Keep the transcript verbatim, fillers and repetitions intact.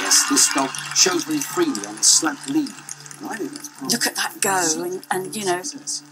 Yes, this dog shows very freely on the slack lead. And I think that's Look at that go, and, and you know,